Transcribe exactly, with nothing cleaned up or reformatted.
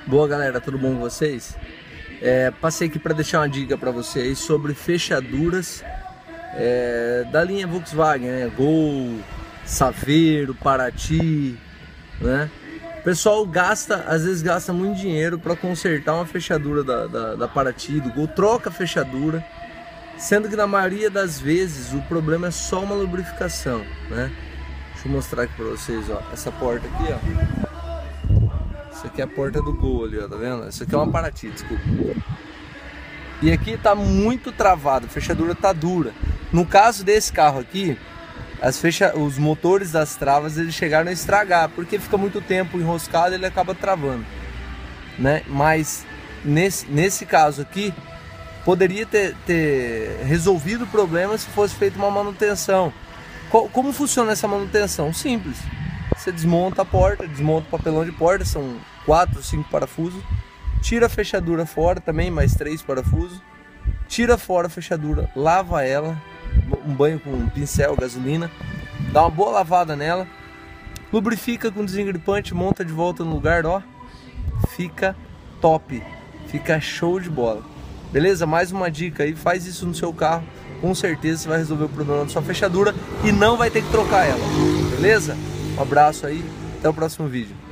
Boa galera, tudo bom com vocês? É, passei aqui para deixar uma dica para vocês sobre fechaduras é, da linha Volkswagen, né? Gol, Saveiro, Paraty, né? O pessoal gasta, às vezes gasta muito dinheiro para consertar uma fechadura da, da, da Paraty, do Gol, troca a fechadura, sendo que na maioria das vezes o problema é só uma lubrificação, né? Deixa eu mostrar aqui para vocês, ó, essa porta aqui, ó. Isso aqui é a porta do Gol ali, ó, tá vendo? Isso aqui é uma Paraty, desculpa. E aqui tá muito travado, a fechadura tá dura. No caso desse carro aqui, as fecha... os motores das travas eles chegaram a estragar, porque fica muito tempo enroscado e ele acaba travando, né? Mas nesse, nesse caso aqui, poderia ter, ter resolvido o problema se fosse feita uma manutenção. Co como funciona essa manutenção? Simples. Você desmonta a porta, desmonta o papelão de porta, são quatro, cinco parafusos, tira a fechadura fora também, mais três parafusos, tira fora a fechadura, lava ela, um banho com um pincel, gasolina, dá uma boa lavada nela, lubrifica com desengripante, monta de volta no lugar, ó, fica top, fica show de bola. Beleza? Mais uma dica aí, faz isso no seu carro, com certeza você vai resolver o problema da sua fechadura e não vai ter que trocar ela, beleza? Um abraço aí, até o próximo vídeo.